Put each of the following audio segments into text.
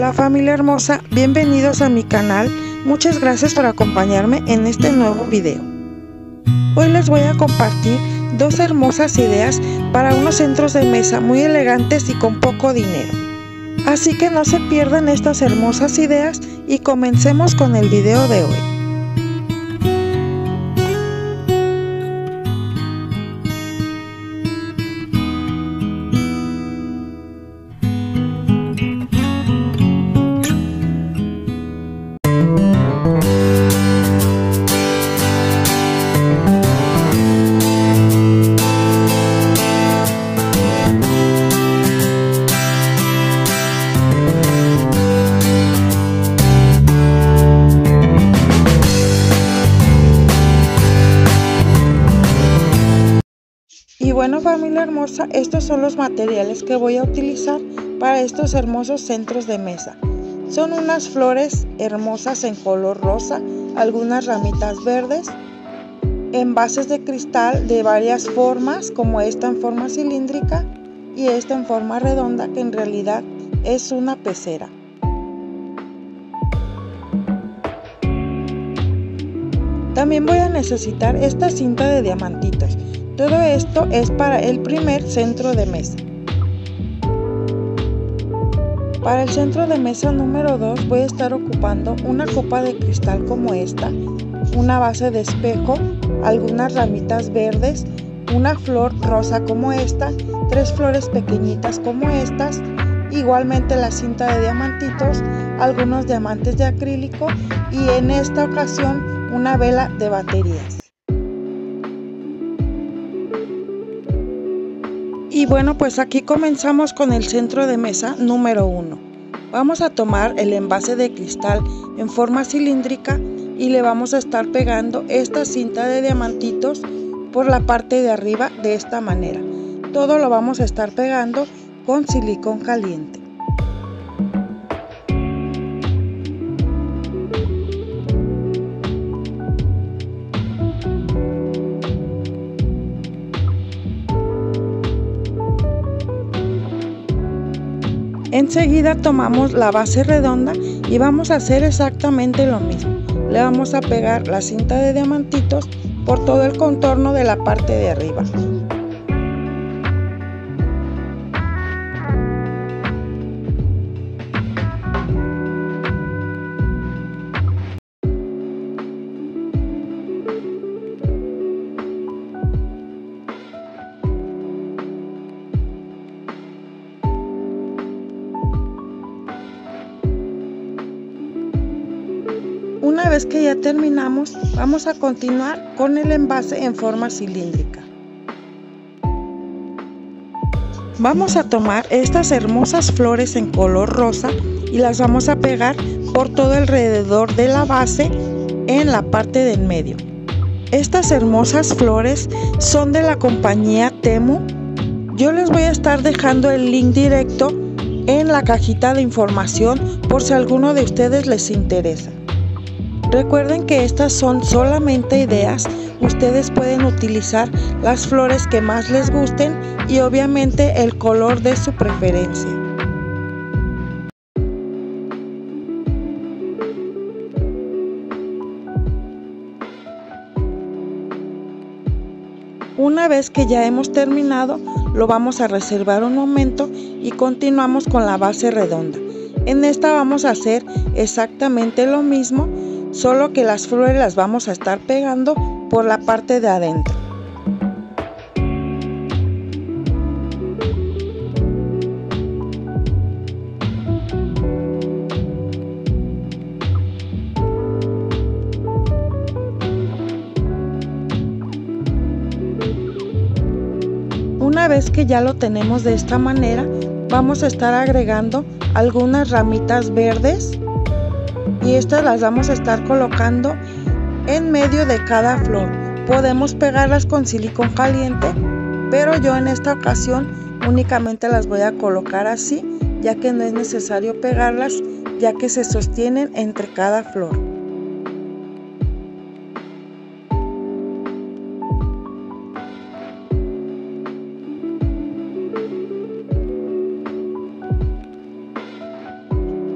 Hola familia hermosa, bienvenidos a mi canal. Muchas gracias por acompañarme en este nuevo video. Hoy les voy a compartir dos hermosas ideas para unos centros de mesa muy elegantes y con poco dinero. Así que no se pierdan estas hermosas ideas y comencemos con el video de hoy. Y bueno familia hermosa, estos son los materiales que voy a utilizar para estos hermosos centros de mesa. Son unas flores hermosas en color rosa, algunas ramitas verdes, envases de cristal de varias formas, como esta en forma cilíndrica y esta en forma redonda, que en realidad es una pecera. También voy a necesitar esta cinta de diamantitos. Todo esto es para el primer centro de mesa. Para el centro de mesa número 2 voy a estar ocupando una copa de cristal como esta, una base de espejo, algunas ramitas verdes, una flor rosa como esta, 3 flores pequeñitas como estas, igualmente la cinta de diamantitos, algunos diamantes de acrílico y en esta ocasión una vela de baterías. Y bueno, pues aquí comenzamos con el centro de mesa número 1. Vamos a tomar el envase de cristal en forma cilíndrica y le vamos a estar pegando esta cinta de diamantitos por la parte de arriba de esta manera. Todo lo vamos a estar pegando con silicón caliente. Enseguida tomamos la base redonda y vamos a hacer exactamente lo mismo. Le vamos a pegar la cinta de diamantitos por todo el contorno de la parte de arriba. Una vez que ya terminamos, vamos a continuar con el envase en forma cilíndrica. Vamos a tomar estas hermosas flores en color rosa y las vamos a pegar por todo alrededor de la base en la parte del medio. Estas hermosas flores son de la compañía Temu. Yo les voy a estar dejando el link directo en la cajita de información por si a alguno de ustedes les interesa. Recuerden que estas son solamente ideas, ustedes pueden utilizar las flores que más les gusten y obviamente el color de su preferencia. Una vez que ya hemos terminado, lo vamos a reservar un momento y continuamos con la base redonda. En esta vamos a hacer exactamente lo mismo, solo que las flores las vamos a estar pegando por la parte de adentro. Una vez que ya lo tenemos de esta manera, vamos a estar agregando algunas ramitas verdes y estas las vamos a estar colocando en medio de cada flor. Podemos pegarlas con silicón caliente, pero yo en esta ocasión únicamente las voy a colocar así, ya que no es necesario pegarlas, ya que se sostienen entre cada flor.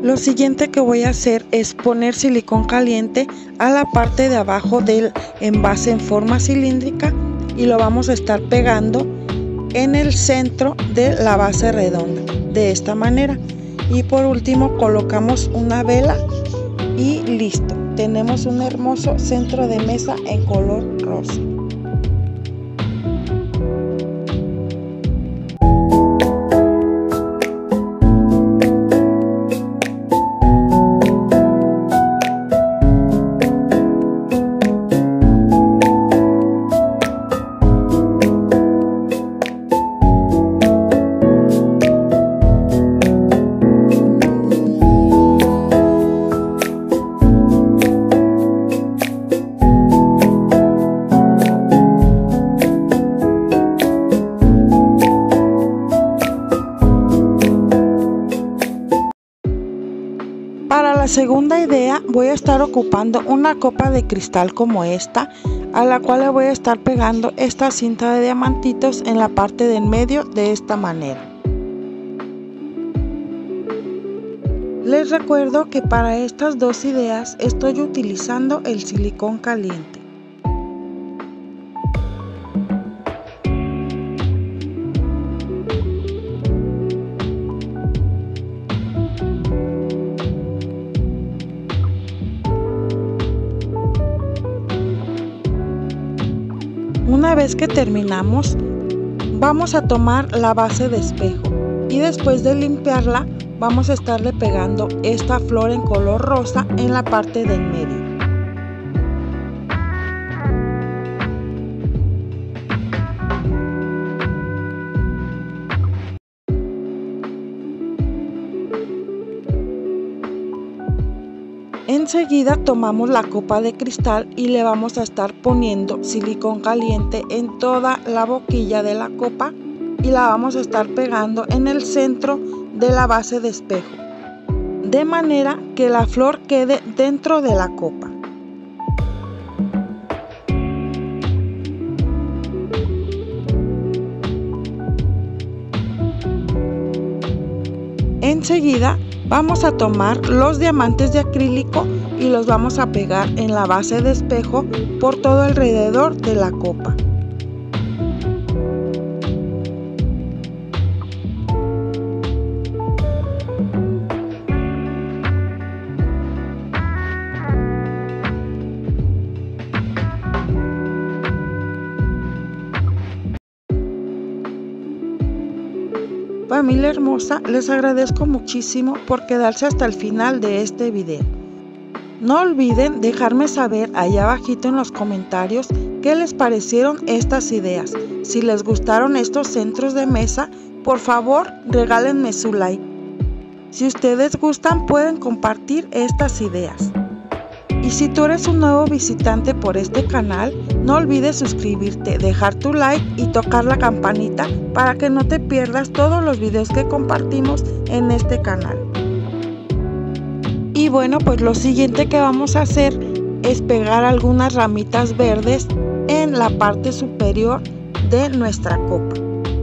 Lo siguiente que voy a hacer es poner silicón caliente a la parte de abajo del envase en forma cilíndrica y lo vamos a estar pegando en el centro de la base redonda de esta manera. Y por último colocamos una vela y listo, tenemos un hermoso centro de mesa en color rosa. Para la segunda idea voy a estar ocupando una copa de cristal como esta, a la cual le voy a estar pegando esta cinta de diamantitos en la parte del medio de esta manera. Les recuerdo que para estas dos ideas estoy utilizando el silicón caliente. Una vez que terminamos, vamos a tomar la base de espejo y después de limpiarla vamos a estarle pegando esta flor en color rosa en la parte del medio. Enseguida tomamos la copa de cristal y le vamos a estar poniendo silicón caliente en toda la boquilla de la copa y la vamos a estar pegando en el centro de la base de espejo, de manera que la flor quede dentro de la copa. Enseguida vamos a tomar los diamantes de acrílico y los vamos a pegar en la base de espejo por todo alrededor de la copa. Familia hermosa, les agradezco muchísimo por quedarse hasta el final de este video. No olviden dejarme saber allá abajito en los comentarios qué les parecieron estas ideas. Si les gustaron estos centros de mesa, por favor regálenme su like. Si ustedes gustan, pueden compartir estas ideas. Y si tú eres un nuevo visitante por este canal, no olvides suscribirte, dejar tu like y tocar la campanita para que no te pierdas todos los videos que compartimos en este canal. Y bueno, pues lo siguiente que vamos a hacer es pegar algunas ramitas verdes en la parte superior de nuestra copa.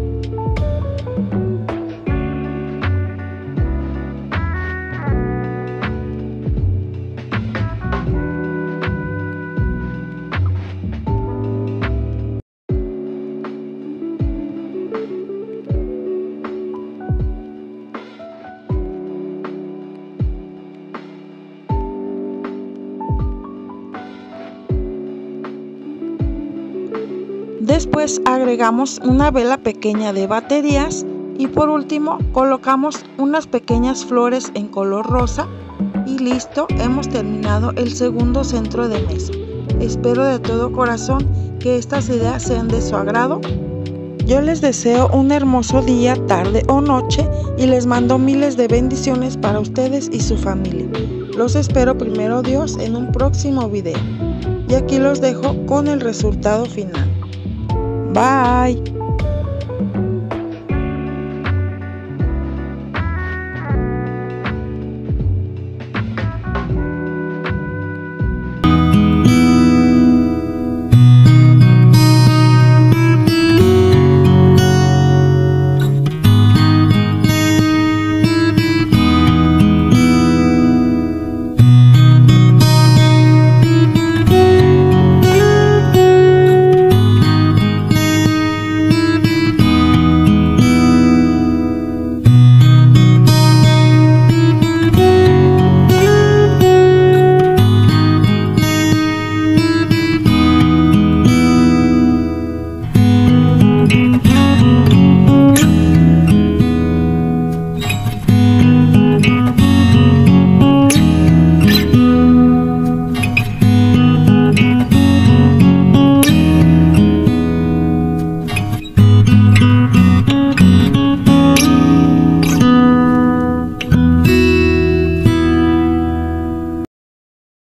Después agregamos una vela pequeña de baterías y por último colocamos unas pequeñas flores en color rosa y listo, hemos terminado el segundo centro de mesa. Espero de todo corazón que estas ideas sean de su agrado. Yo les deseo un hermoso día, tarde o noche y les mando miles de bendiciones para ustedes y su familia. Los espero primero Dios en un próximo video y aquí los dejo con el resultado final. Bye.